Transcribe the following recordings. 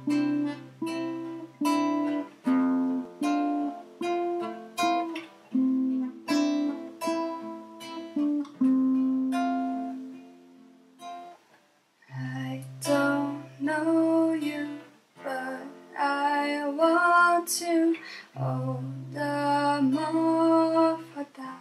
I don't know you, but I want to. All the more for that.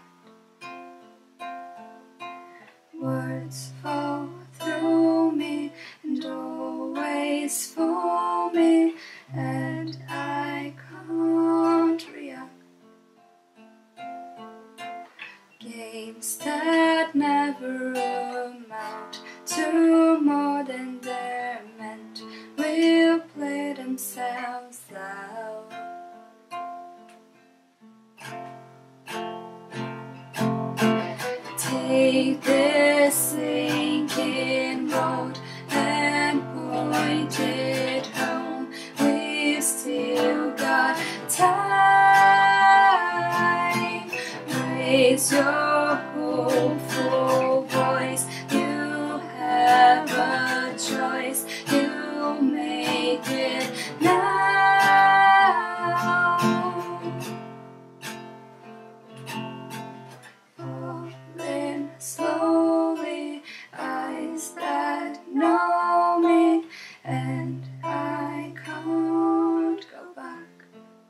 Words fall through me and always fool me, and I can't react. Games that never amount to more than they're meant will play themselves out. Take this sinking road and point it home. We've still got time. Raise your hopeful voice. You have a choice. You make it now. Falling slowly, eyes that know me, and I can't go back.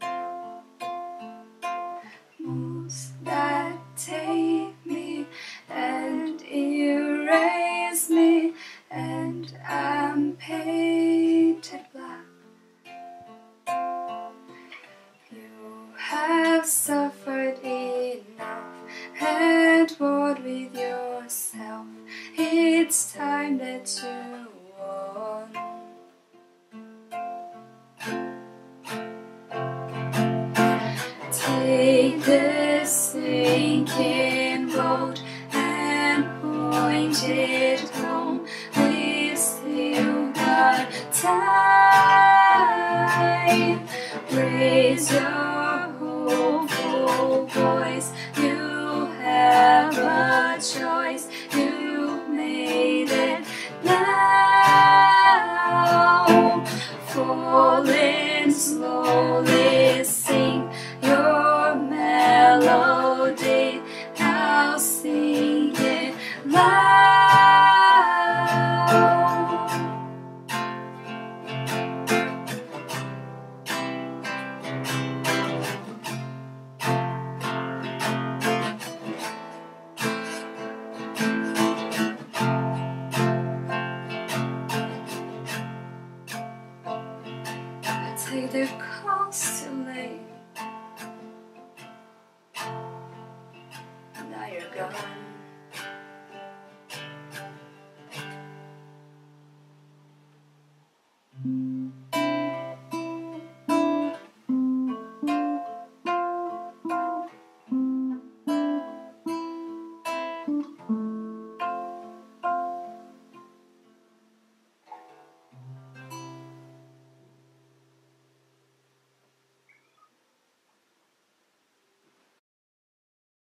Moves that take me and erase me, and I'm painted black. You have suffered enough and warred with yourself. It's time that you won. Take this sinking boat and point it home. We've still got time. Raise your hopeful voice. You have a choice. You made it now. Falling slowly, sing your melody. Now sing it loud. Take the calls too late. Now you're gone.